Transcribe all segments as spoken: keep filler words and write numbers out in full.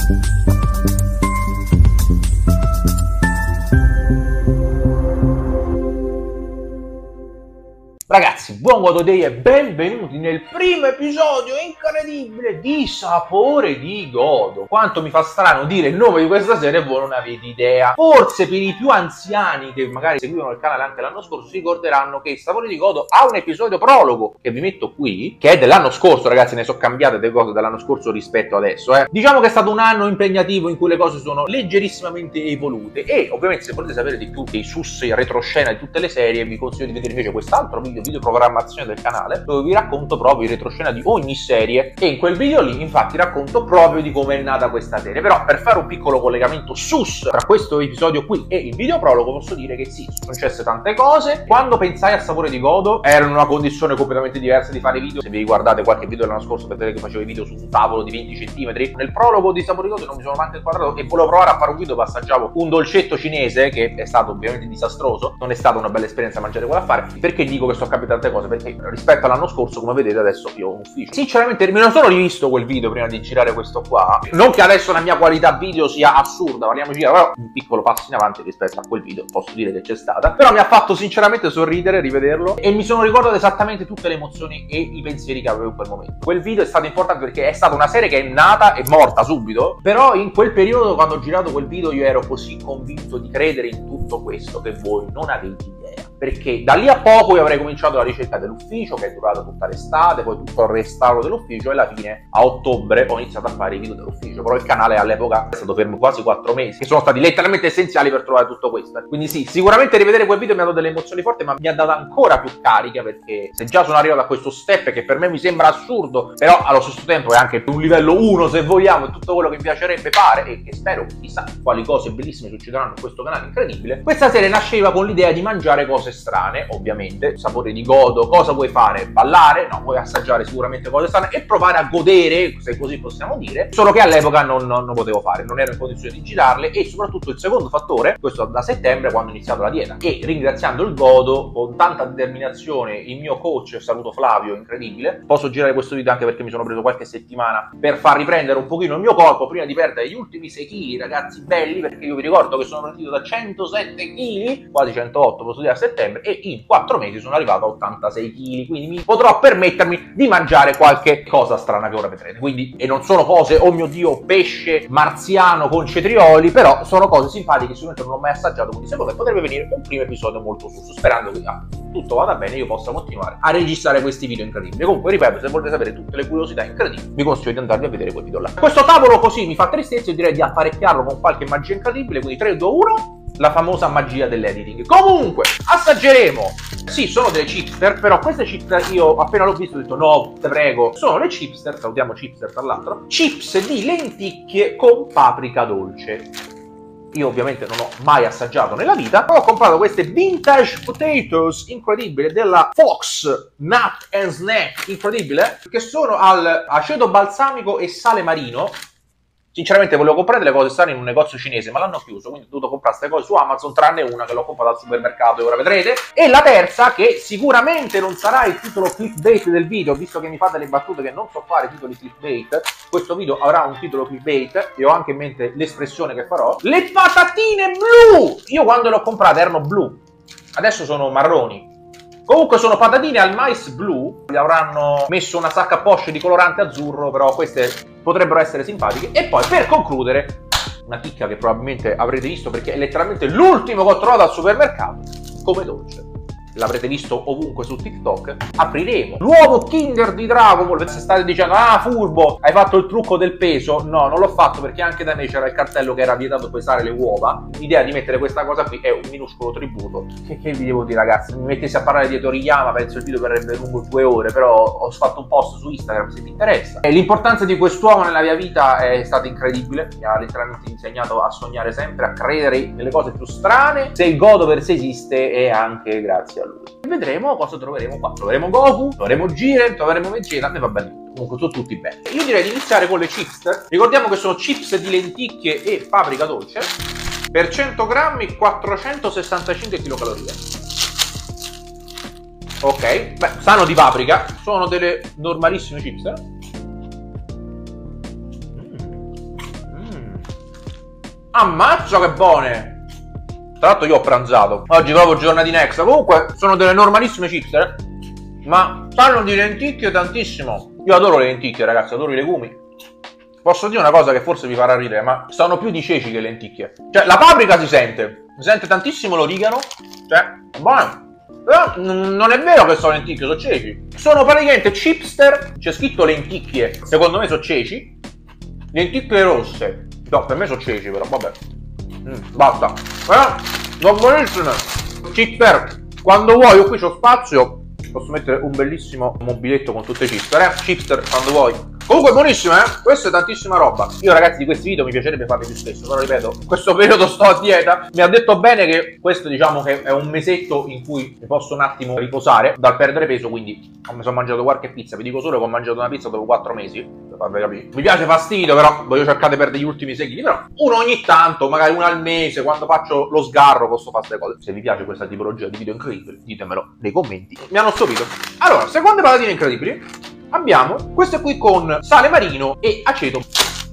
Ragazzi, buon Godo Day e benvenuti nel primo episodio incredibile di Sapore di Godo. Quanto mi fa strano dire il nome di questa serie e voi non avete idea. Forse per i più anziani che magari seguivano il canale anche l'anno scorso si ricorderanno che Sapore di Godo ha un episodio prologo che vi metto qui, che è dell'anno scorso, ragazzi. Ne sono cambiate delle cose dall'anno scorso rispetto adesso, eh. Diciamo che è stato un anno impegnativo in cui le cose sono leggerissimamente evolute e ovviamente se volete sapere di più dei sus e retroscena di tutte le serie vi consiglio di vedere invece quest'altro video video programmazione del canale dove vi racconto proprio il retroscena di ogni serie e in quel video lì infatti racconto proprio di come è nata questa serie. Però per fare un piccolo collegamento sus tra questo episodio qui e il video prologo posso dire che sì, sono successe tante cose. Quando pensai a Sapore di Godo ero in una condizione completamente diversa di fare video. Se vi riguardate qualche video dell'anno scorso vedete che facevo i video su un tavolo di venti centimetri. Nel prologo di Sapore di Godo non mi sono manco inquadrato e volevo provare a fare un video dove assaggiavo un dolcetto cinese che è stato ovviamente disastroso. Non è stata una bella esperienza mangiare quell'affare. Perché dico che sto capendo tante cose? Perché rispetto all'anno scorso, come vedete, adesso io ho un ufficio. Sinceramente me lo sono rivisto quel video prima di girare questo qua. Non che adesso la mia qualità video sia assurda, parliamoci, però un piccolo passo in avanti rispetto a quel video posso dire che c'è stata. Però mi ha fatto sinceramente sorridere rivederlo e mi sono ricordato esattamente tutte le emozioni e i pensieri che avevo in quel momento. Quel video è stato importante perché è stata una serie che è nata e morta subito, però in quel periodo quando ho girato quel video io ero così convinto di credere in tutto questo che voi non avete idea. Perché da lì a poco io avrei cominciato la ricerca dell'ufficio che è durata tutta l'estate, poi tutto il restauro dell'ufficio e alla fine a ottobre ho iniziato a fare i video dell'ufficio. Però il canale all'epoca è stato fermo quasi quattro mesi, che sono stati letteralmente essenziali per trovare tutto questo. Quindi sì, sicuramente rivedere quel video mi ha dato delle emozioni forti, ma mi ha dato ancora più carica, perché se già sono arrivato a questo step che per me mi sembra assurdo, però allo stesso tempo è anche un livello uno se vogliamo, è tutto quello che mi piacerebbe fare e che spero chissà quali cose bellissime succederanno in questo canale incredibile. Questa serie nasceva con l'idea di mangiare cose strane, ovviamente. Sapore di Godo, cosa vuoi fare? Ballare? No, vuoi assaggiare sicuramente cose strane e provare a godere, se così possiamo dire, solo che all'epoca non, non, non potevo fare, non ero in condizione di girarle. E soprattutto il secondo fattore, questo da settembre quando ho iniziato la dieta, e ringraziando il Godo con tanta determinazione, il mio coach, saluto Flavio, incredibile, posso girare questo video anche perché mi sono preso qualche settimana per far riprendere un pochino il mio corpo prima di perdere gli ultimi sei chili, ragazzi belli, perché io vi ricordo che sono partito da centosette chili, quasi centootto posso dire a settembre, e in quattro mesi sono arrivato a ottantasei chili, quindi mi potrò permettermi di mangiare qualche cosa strana che ora vedrete. Quindi, e non sono cose, oh mio Dio, pesce marziano con cetrioli, però sono cose simpatiche, sicuramente non l'ho mai assaggiato, quindi secondo me potrebbe venire un primo episodio molto susso, sperando che ah, tutto vada bene e io possa continuare a registrare questi video incredibili. Comunque ripeto, se volete sapere tutte le curiosità incredibili vi consiglio di andarvi a vedere quel video là. Questo tavolo così mi fa tristezza, io direi di apparecchiarlo con qualche magia incredibile, quindi tre, due, uno, la famosa magia dell'editing. Comunque, assaggeremo. Sì, sono delle chipster, però queste chipster io appena l'ho visto ho detto no, te prego. Sono le chipster, salutiamo chipster tra l'altro, chips di lenticchie con paprika dolce. Io ovviamente non ho mai assaggiato nella vita, però ho comprato queste vintage potatoes incredibili della Fox Nut and Snack, incredibile, che sono al aceto balsamico e sale marino. Sinceramente volevo comprare delle cose strane in un negozio cinese, ma l'hanno chiuso, quindi ho dovuto comprare queste cose su Amazon, tranne una che l'ho comprata al supermercato e ora vedrete. E la terza, che sicuramente non sarà il titolo clickbait del video, visto che mi fate le battute che non so fare titoli clickbait, questo video avrà un titolo clickbait e ho anche in mente l'espressione che farò. Le patatine blu! Io quando le ho comprate erano blu, adesso sono marroni. Comunque sono patatine al mais blu, gli avranno messo una sacca poche di colorante azzurro, però queste potrebbero essere simpatiche. E poi per concludere, una chicca che probabilmente avrete visto perché è letteralmente l'ultimo che ho trovato al supermercato, come dolce. L'avrete visto ovunque su TikTok, apriremo l'uovo Kinder di Dragon Ball. Se state dicendo ah furbo, hai fatto il trucco del peso, no, non l'ho fatto perché anche da me c'era il cartello che era vietato pesare le uova. L'idea di mettere questa cosa qui è un minuscolo tributo. Che, che vi devo dire, ragazzi, mi mettessi a parlare di Toriyama penso il video verrebbe lungo due ore, però ho fatto un post su Instagram se ti interessa. E l'importanza di quest'uomo nella mia vita è stata incredibile, mi ha letteralmente insegnato a sognare sempre, a credere nelle cose più strane. Se il Godo per sé esiste è anche grazie a lui. Vedremo cosa troveremo qua. Troveremo Goku, troveremo Jiren, troveremo Vegeta, ne va bene. Comunque sono tutti belli. Io direi di iniziare con le chips. Ricordiamo che sono chips di lenticchie e paprika dolce. Per cento grammi quattrocentosessantacinque chilocalorie. Ok, beh, sanno di paprika. Sono delle normalissime chips. Mm. Mm. Ammazza che buone! Tra l'altro io ho pranzato. Oggi proprio giornatina extra. Comunque sono delle normalissime chips, eh? Ma sanno di lenticchie tantissimo. Io adoro le lenticchie, ragazzi, adoro i legumi. Posso dire una cosa che forse vi farà ridere, ma sono più di ceci che lenticchie. Cioè, la paprika si sente. Si sente tantissimo l'origano. Cioè, è buono. Però non è vero che sono lenticchie, sono ceci. Sono praticamente chipster. C'è scritto lenticchie. Secondo me sono ceci. Lenticchie rosse. No, per me sono ceci, però, vabbè. Mm, basta. Però, non buonissime. Chipster. Quando vuoi, io qui c'ho spazio. Posso mettere un bellissimo mobiletto con tutte le chipster, eh? Chipster quando vuoi. Comunque buonissima, eh? Questa è tantissima roba. Io ragazzi di questi video mi piacerebbe farli più spesso, però ripeto, in questo periodo sto a dieta. Mi ha detto bene che questo diciamo che è un mesetto in cui mi posso un attimo riposare dal perdere peso, quindi mi sono mangiato qualche pizza. Vi dico solo che ho mangiato una pizza dopo quattro mesi, per farvi capire. Mi piace fastidio, però voglio cercare di perdere gli ultimi sei chili, però uno ogni tanto, magari uno al mese, quando faccio lo sgarro posso fare queste cose. Se vi piace questa tipologia di video incredibili, ditemelo nei commenti. Mi hanno stupito. Allora, seconde patatine incredibili. Abbiamo queste qui con sale marino e aceto.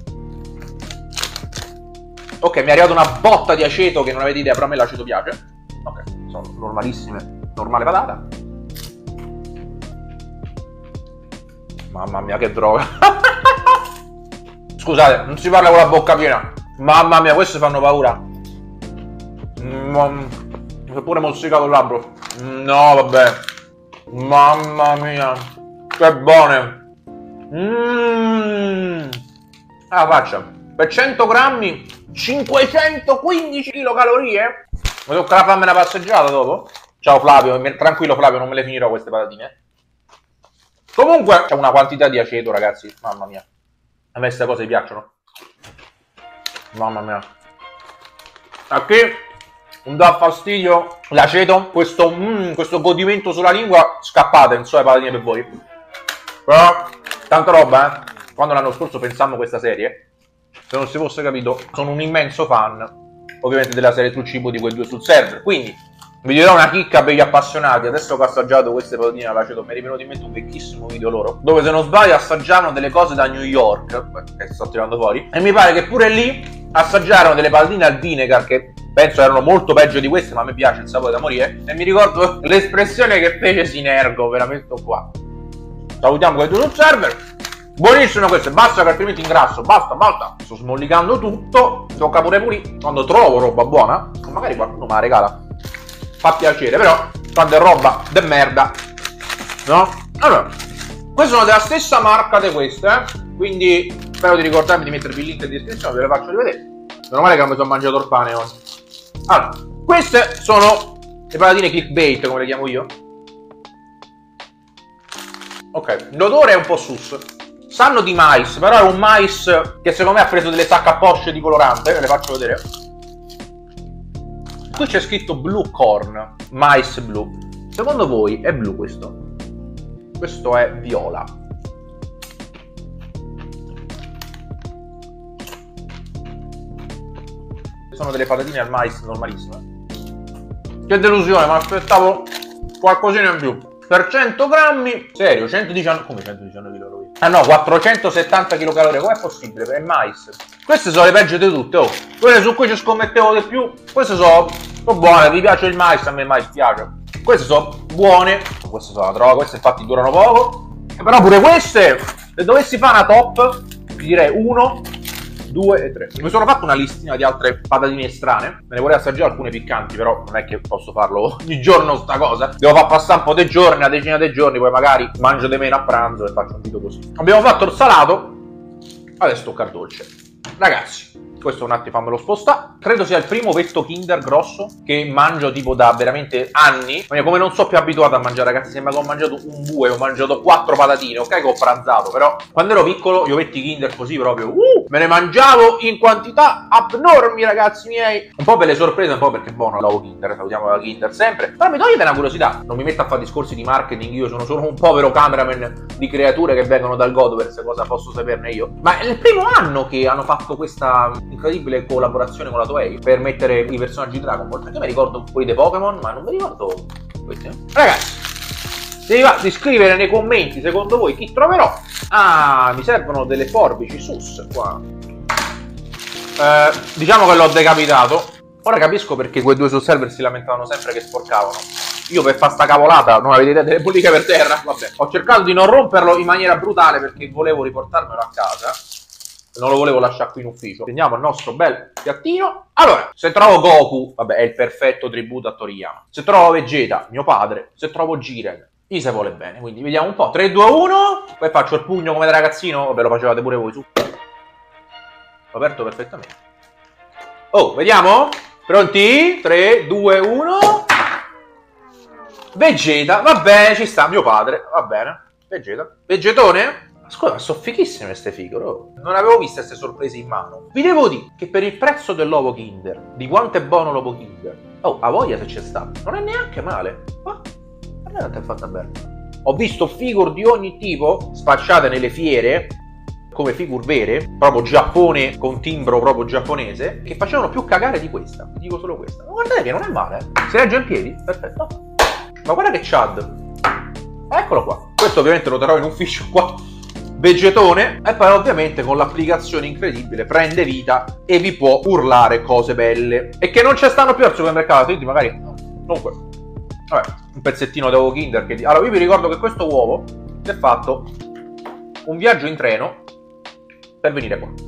Ok, mi è arrivata una botta di aceto che non avete idea, però a me l'aceto piace. Ok, sono normalissime, normale patata. Mamma mia che droga. Scusate, non si parla con la bocca piena. Mamma mia, queste fanno paura. Mi è pure mozzicato il labbro. No, vabbè. Mamma mia. Che buone! Mmm! Ah, faccia! Per cento grammi, cinquecentoquindici chilocalorie? Mi toccherà farmi una passeggiata dopo? Ciao Flavio, tranquillo Flavio, non me le finirò queste patatine. Comunque, c'è una quantità di aceto, ragazzi. Mamma mia. A me queste cose mi piacciono. Mamma mia. A che non dà fastidio l'aceto? Questo, mm, questo godimento sulla lingua, scappate, non so le patatine per voi. Però, tanta roba, eh? Quando l'anno scorso pensammo a questa serie, se non si fosse capito, sono un immenso fan, ovviamente, della serie sul cibo di quei due sul server. Quindi, vi dirò una chicca per gli appassionati. Adesso che ho assaggiato queste patatine all'aceto, mi è venuto in mente un vecchissimo video loro, dove se non sbaglio assaggiarono delle cose da New York, che sto tirando fuori, e mi pare che pure lì assaggiarono delle patatine al vinegar, che penso erano molto peggio di queste, ma a me piace il sapore da morire, e mi ricordo l'espressione che fece Sinergo, veramente qua. Salutiamo quei due sul server. Buonissimo queste, basta che altrimenti ingrasso. Basta, basta. Sto smollicando tutto. Tocca pure pulire. Quando trovo roba buona, magari qualcuno me la regala. Fa piacere, però quando è roba de merda, no? Allora, queste sono della stessa marca di queste, eh? Quindi spero di ricordarmi di mettervi il link in descrizione, ve le faccio rivedere. Meno male che non mi sono mangiato il pane oggi. Allora, queste sono le patatine clickbait, come le chiamo io. Ok, l'odore è un po' sus. Sanno di mais, però è un mais che secondo me ha preso delle sacche a posce di colorante, ve le faccio vedere. Qui c'è scritto blue corn, mais blu. Secondo voi è blu questo? Questo è viola. Sono delle patatine al mais normalissime. Che delusione, ma aspettavo qualcosina in più. Per cento grammi, serio, centodiciannove, come centodiciannove kcal? Ah no, quattrocentosettanta kcal, com'è possibile? È mais. Queste sono le peggio di tutte, oh. Quelle su cui ci scommettevo di più, queste sono, sono buone, vi piace il mais, a me il mais piace. Queste sono buone, queste sono la droga, queste infatti durano poco. Però pure queste, se dovessi fare una top, vi direi uno, due e tre. Mi sono fatto una listina di altre patatine strane. Me ne vorrei assaggiare alcune piccanti, però non è che posso farlo ogni giorno sta cosa. Devo far passare un po' dei giorni, una decina di giorni, poi magari mangio di meno a pranzo e faccio un video così. Abbiamo fatto il salato, adesso tocca il dolce. Ragazzi, questo un attimo fammelo spostare. Credo sia il primo ovetto Kinder grosso che mangio tipo da veramente anni. Come non so più abituato a mangiare, ragazzi, sembra che ho mangiato un bue, ho mangiato quattro patatine, ok che ho pranzato, però quando ero piccolo gli ovetti Kinder così proprio uh, me ne mangiavo in quantità abnormi, ragazzi miei. Un po' per le sorprese, un po' perché buono l'uovo Kinder, salutiamo la Kinder sempre. Però mi togliete una curiosità, non mi metto a fare discorsi di marketing, io sono solo un povero cameraman di creature che vengono dal Godoverse, cosa posso saperne io. Ma è il primo anno che hanno fatto questa incredibile collaborazione con la Toei per mettere i personaggi Dragon Ball, perché mi ricordo quelli dei Pokémon, ma non mi ricordo questi. Ragazzi, se vi va di scrivere nei commenti secondo voi chi troverò. Ah, mi servono delle forbici sus qua. Eh, diciamo che l'ho decapitato. Ora capisco perché quei due sul server si lamentavano sempre che sporcavano. Io per fare sta cavolata non avete idea delle bulliche per terra. Vabbè, ho cercato di non romperlo in maniera brutale perché volevo riportarmelo a casa. Non lo volevo lasciare qui in ufficio. Prendiamo il nostro bel piattino. Allora, se trovo Goku, vabbè, è il perfetto tributo a Toriyama. Se trovo Vegeta, mio padre. Se trovo Jiren, gli se vuole bene. Quindi vediamo un po'. tre, due, uno. Poi faccio il pugno come da ragazzino. Vabbè, lo facevate pure voi su. L'ho aperto perfettamente. Oh, vediamo. Pronti? tre, due, uno. Vegeta, va bene, ci sta, mio padre, va bene. Vegeta. Vegetone? Scusa, sono fighissime queste figure. Oh. Non avevo visto queste sorprese in mano. Vi devo dire che per il prezzo dell'ovo Kinder, di quanto è buono l'ovo Kinder, oh, a voglia se c'è stato, non è neanche male. Ma per me non ti è fatta bene. Ho visto figure di ogni tipo spacciate nelle fiere, come figure vere, proprio Giappone, con timbro proprio giapponese, che facevano più cagare di questa. Vi dico solo questa. Ma guardate che non è male, eh. Si regge in piedi? Perfetto. Ma guarda che Chad. Eccolo qua. Questo ovviamente lo terrò in ufficio qua. Vegetone. E poi ovviamente con l'applicazione incredibile prende vita e vi può urlare cose belle. E che non ci stanno più al supermercato, quindi magari... No. Comunque, vabbè, un pezzettino d'uovo Kinder. Che... Allora, io vi ricordo che questo uovo è fatto un viaggio in treno per venire qua.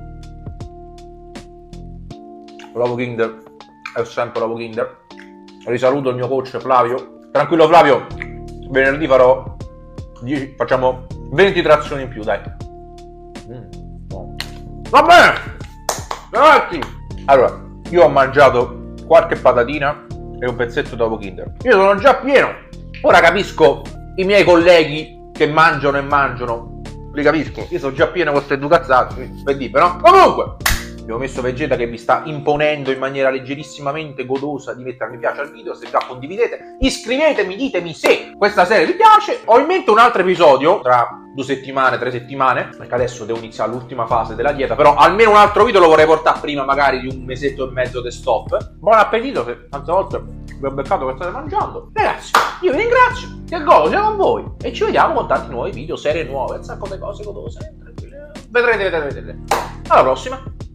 L'uovo Kinder è sempre l'uovo Kinder. Risaluto il mio coach Flavio. Tranquillo Flavio, venerdì farò dieci, facciamo venti trazioni in più, dai. Mm, no. Va bene, ragazzi. Allora, io ho mangiato qualche patatina e un pezzetto d'uovo Kinder. Io sono già pieno. Ora capisco i miei colleghi che mangiano e mangiano. Li capisco. Io sono già pieno con queste due cazzate. Per dire, però. Comunque, abbiamo messo Vegeta che vi sta imponendo in maniera leggerissimamente godosa di mettere mi piace al video. Se già condividete, iscrivetemi, ditemi se questa serie vi piace. Ho in mente un altro episodio tra due settimane, tre settimane, perché adesso devo iniziare l'ultima fase della dieta, però almeno un altro video lo vorrei portare prima magari di un mesetto e mezzo di stop. Buon appetito, se tante volte vi ho beccato che state mangiando. Ragazzi, io vi ringrazio, che godo sia con voi e ci vediamo con tanti nuovi video, serie nuove, un sacco di cose godose, tranquille. Vedrete, vedrete, vedrete. Alla prossima.